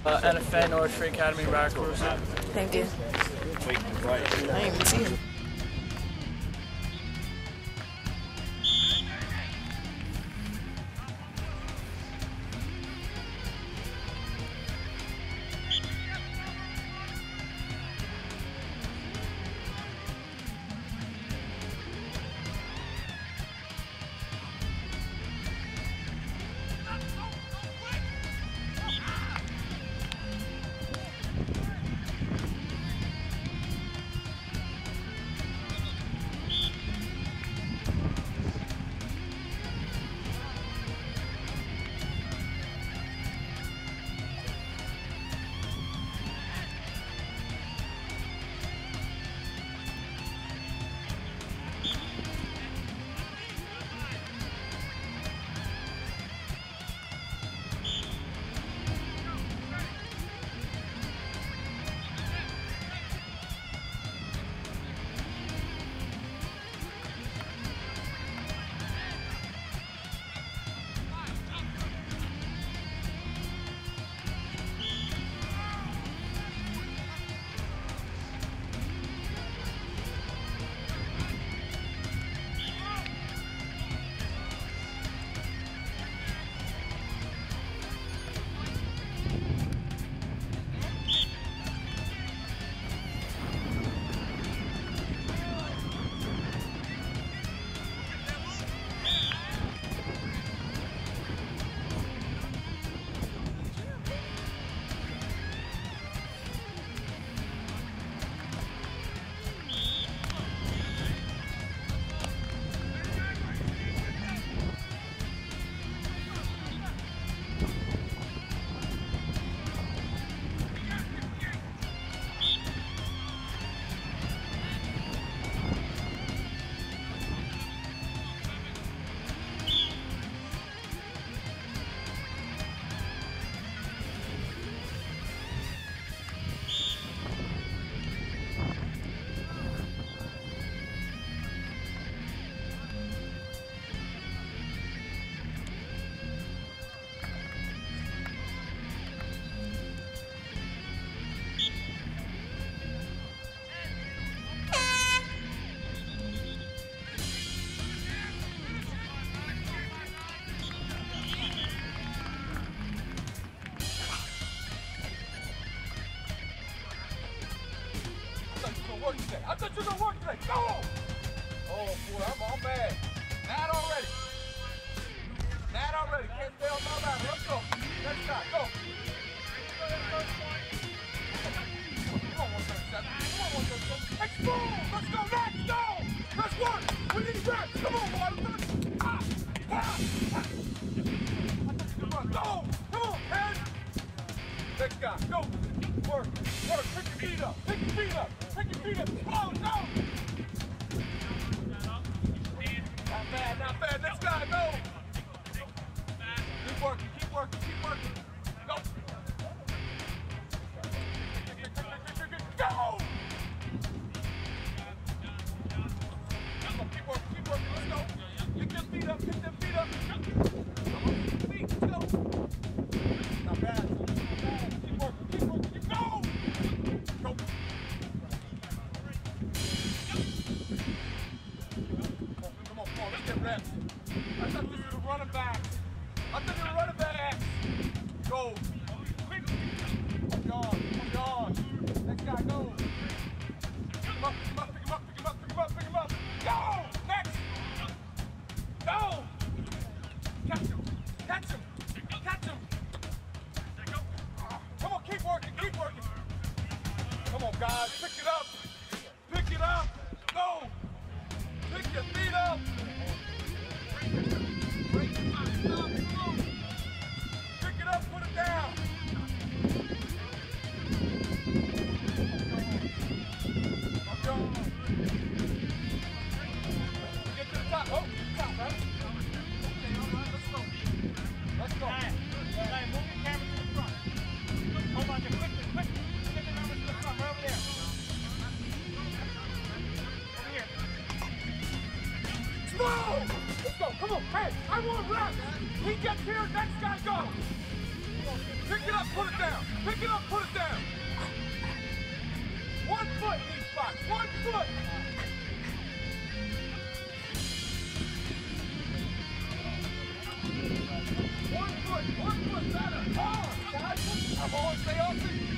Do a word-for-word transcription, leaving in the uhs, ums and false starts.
Uh, N F A, Norwich Free Academy, Raccourci. Thank you. Wait, right. I didn't even see him. Work today. I thought you were gonna work today. Go! Oh boy, I'm all mad. Mad already. Mad already. Can't stay on my ladder. Let's go. Next shot. Go. Come on, one thirty-seven. Come on, one thirty-seven. Explode! Let's go next. Go! Let's work. We need reps. Come on, boy. Ah! Ah! Ah! I thought you could run. Go! Come on, head. Next guy. Go. Work. Work. Pick your feet up. Pick your feet up. Pick your feet up. Oh, no! Not bad, not bad. Next guy, go! Keep working, keep working, keep working. Go! Go! Come on, keep working, keep working. Let's go. Pick them feet up, pick them feet up. Come on, pick your feet. Let's go. Not bad. Not bad. Keep working, keep working. Keep go! Go! Reps. I thought this was a running back. I thought they were running backs. Go. Quick. Oh God. Oh God. Next guy, go. Pick him up, pick him up, pick him up, pick him up, pick him up, pick him up. Go! Next. Go! Catch him. Catch him. Catch him. Come on, keep working, keep working. Come on, guys. Pick it up. Pick it up. Go. Pick your feet up. Break it up, stop, come on. Pick it up, put it down. I'm going. Get to the top. Oh, top, right? Okay, all right, let's go. Let's go. All right, all right, move your camera to the front. Hold on, quickly, quickly. Get the camera to the front, right over there. Over here. Whoa! Let's go, come on, hey, I want reps. He gets here, next guy go. Pick it up, put it down. Pick it up, put it down. One foot in each box. One foot. One foot. One foot better. Hard, guys. Come on, stay off it.